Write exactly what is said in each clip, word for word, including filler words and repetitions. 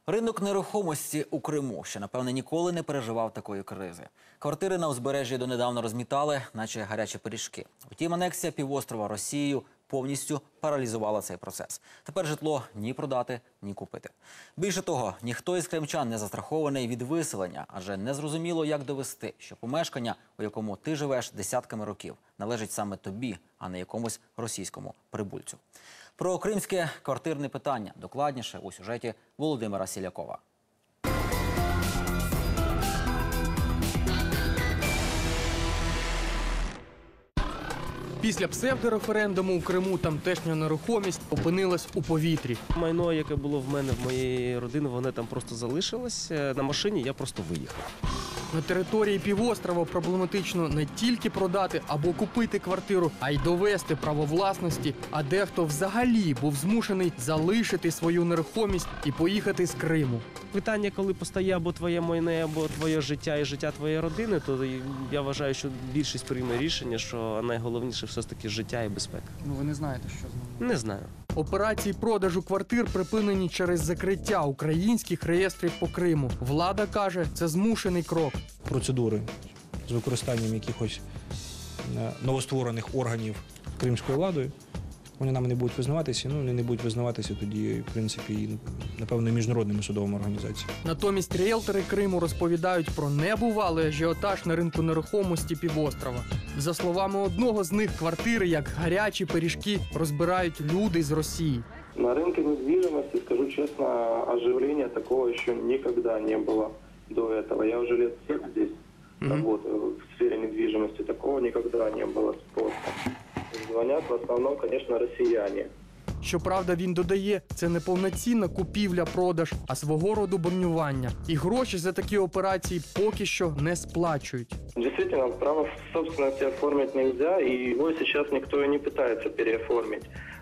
Ринок нерухомості у Криму ще, напевне, ніколи не переживав такої кризи. Квартири на узбережжі донедавна розмітали, наче гарячі пиріжки. Втім, анексія півострова Росією повністю паралізувала цей процес. Тепер житло ні продати, ні купити. Більше того, ніхто із кримчан не застрахований від виселення, адже незрозуміло, як довести, що помешкання, у якому ти живеш десятками років, належить саме тобі, а не якомусь російському прибульцю. Про кримське квартирне питання докладніше у сюжеті Володимира Сілякова. Після псевдореферендуму у Криму тамтешня нерухомість опинилась у повітрі. Майно, яке було в мене, в моєї родини, воно там просто залишилось. На машині я просто виїхав. На території півострова проблематично не тільки продати або купити квартиру, а й довести право власності, а дехто взагалі був змушений залишити свою нерухомість і поїхати з Криму. Питання, коли постає або твоє майно, або твоє життя і життя твоєї родини, то я вважаю, що більшість прийме рішення, що найголовніше все ж таки життя і безпека. Ну ви не знаєте, що з ним? Не знаю. Операції продажу квартир припинені через закриття українських реєстрів по Криму. Влада каже, це змушений крок. Процедури з використанням якихось новостворених органів кримською владою, вони нам не будуть визнаватися, ну, вони не будуть визнаватися тоді, в принципі, напевно, міжнародними судовими організаціями. Натомість ріелтори Криму розповідають про небувалий ажіотаж на ринку нерухомості півострова. За словами одного з них, квартири, як гарячі пиріжки, розбирають люди з Росії. На рынке недвижимости, скажу честно, оживления такого еще никогда не было до этого. Я уже лет семь здесь mm-hmm. работаю в сфере недвижимости, такого никогда не было спроса. Звонят в основном, конечно, россияне. Щоправда, він додає, це не повноцінна купівля-продаж, а свого роду бронювання. І гроші за такі операції поки що не сплачують. Действительно, право собственности оформить нельзя, и его сейчас никто и не пытается переоформить.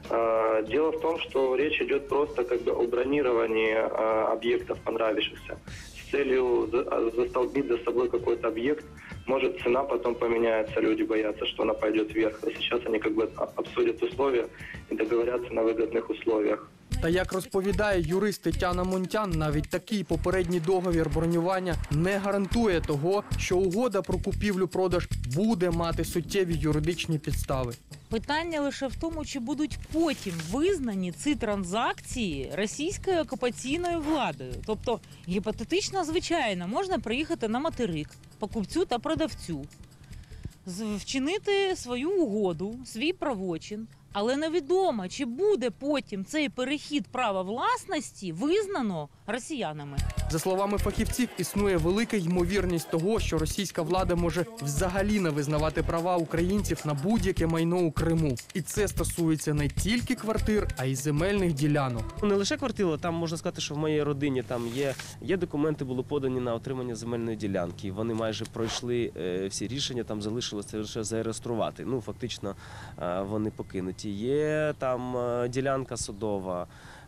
Дело в том, что речь идет просто как бы о бронировании объектов, понравившихся. С целью застолбить за собой какой-то объект. Может, цена потом поменяется, люди боятся, что она пойдет вверх. А сейчас они как бы обсудят условия и договорятся на выгодных условиях. Та як розповідає юрист Тетяна Монтян, навіть такий попередній договір бронювання не гарантує того, що угода про купівлю-продаж буде мати суттєві юридичні підстави. Питання лише в тому, чи будуть потім визнані ці транзакції російською окупаційною владою. Тобто, гіпотетично, звичайно, можна приїхати на материк покупцю та продавцю, вчинити свою угоду, свій правочин, але невідомо, чи буде потім цей перехід права власності визнано росіянами. За словами фахівців, існує велика ймовірність того, що російська влада може взагалі не визнавати права українців на будь-яке майно у Криму. І це стосується не тільки квартир, а й земельних ділянок. Не лише квартира, там можна сказати, що в моїй родині там є, є документи, були подані на отримання земельної ділянки. Вони майже пройшли е, всі рішення, там залишилося лише зареєструвати. Ну, фактично, е, вони покинуті. Є там е, ділянка судова,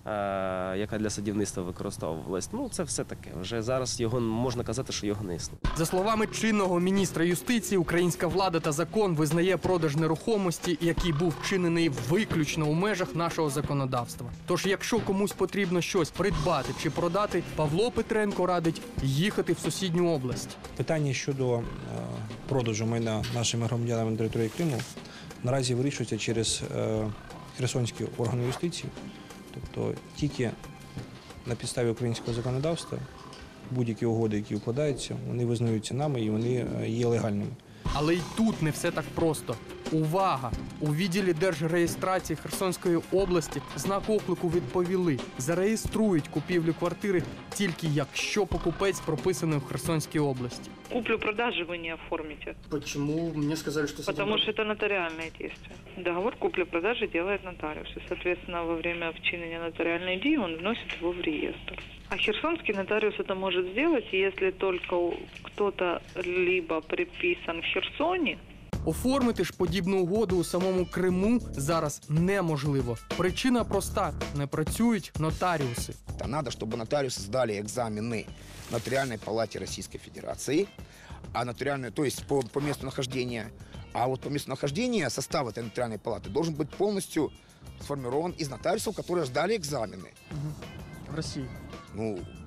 яка для садівництва використовувалась. Ну, це все таке. Вже зараз його можна казати, що його не існує. За словами чинного міністра юстиції, українська влада та закон визнає продаж нерухомості, який був вчинений виключно у межах нашого законодавства. Тож, якщо комусь потрібно щось придбати чи продати, Павло Петренко радить їхати в сусідню область. Питання щодо е, продажу майна нашими громадянами на території Криму наразі вирішується через е, херсонські органи юстиції. Тобто тільки на підставі українського законодавства будь-які угоди, які укладаються, вони визнаються нами і вони є легальними. Але й тут не все так просто. Увага! У відділі держреєстрації Херсонської області знак оклику відповіли. Зареєструють купівлю квартири тільки якщо покупець прописаний в Херсонській області. Куплю-продажу вы не оформите. Почему? Мне сказали, что... Потому что это нотариальное действие. Договор купли-продажи делает нотариус. И, соответственно, во время вчинения нотариальной идеи он вносит его в реестр. А херсонский нотариус это может сделать, если только кто-то либо приписан в Херсоне. Оформити ж подібну угоду у самому Криму зараз неможливо. Причина проста – не працюють нотаріуси. Надо, чтобы нотариусы сдали экзамены в Нотариальной палате Российской Федерации, а нотариальную, то есть по, по месту нахождения. А вот по месту нахождения состав этой нотариальной палаты должен быть полностью сформирован из нотариусов, которые сдали экзамены. Угу. В России? Ну,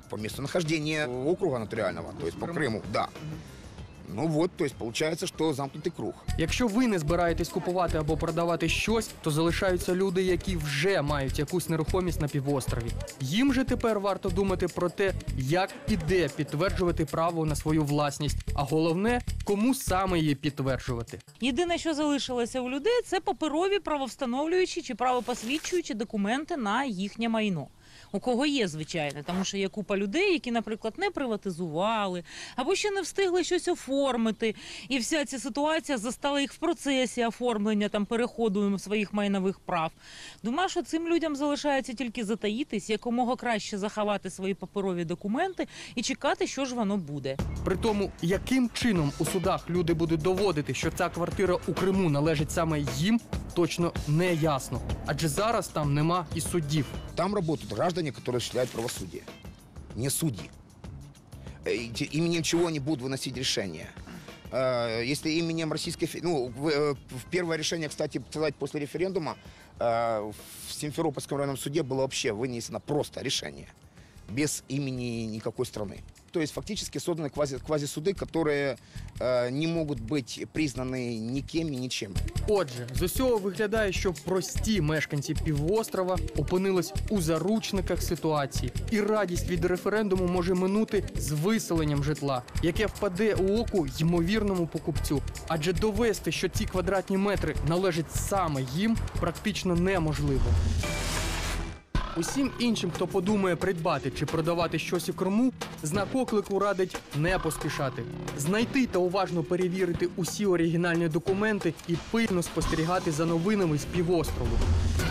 по месту нахождения округа нотариального, то есть по Крыму, да. Ну вот, то есть получается, что замкнутый круг. Якщо ви не збираєтесь купувати або продавати щось, то залишаються люди, які вже мають якусь нерухомість на півострові. Їм же тепер варто думати про те, як і де підтверджувати право на свою власність, а головне, кому саме її підтверджувати. Єдине, що залишилося у людей, це паперові правовстановлюючі чи правопосвідчуючі документи на їхнє майно. У кого є, звичайно, тому що є купа людей, які, наприклад, не приватизували, або ще не встигли щось оформити, і вся ця ситуація застала їх в процесі оформлення, там, переходу своїх майнових прав. Думаю, що цим людям залишається тільки затаїтись, якомога краще заховати свої паперові документи і чекати, що ж воно буде. При тому, яким чином у судах люди будуть доводити, що ця квартира у Криму належить саме їм, точно не ясно. Адже зараз там нема і суддів. Там работают граждане, которые осуществляют правосудие, не судьи. Э, те- Именем чего они будут выносить решения? Э, Если именем Российской Федерации... Ну, в э, в первое решение, кстати, сказать, после референдума э, в Симферопольском районном суде было вообще вынесено просто решение, без имени никакой страны. То есть фактически созданы квази, квазисуды, которые э, не могут быть признаны никем и ничем. Отже, з усього виглядає, що прості мешканці півострова опинились у заручниках ситуації. І радість від референдуму може минути з виселенням житла, яке впаде у око ймовірному покупцю. Адже довести, що ці квадратні метри належать саме їм, практично неможливо. Усім іншим, хто подумає придбати чи продавати щось у Криму, знак оклику радить не поспішати. Знайти та уважно перевірити усі оригінальні документи і пильно спостерігати за новинами з півострову.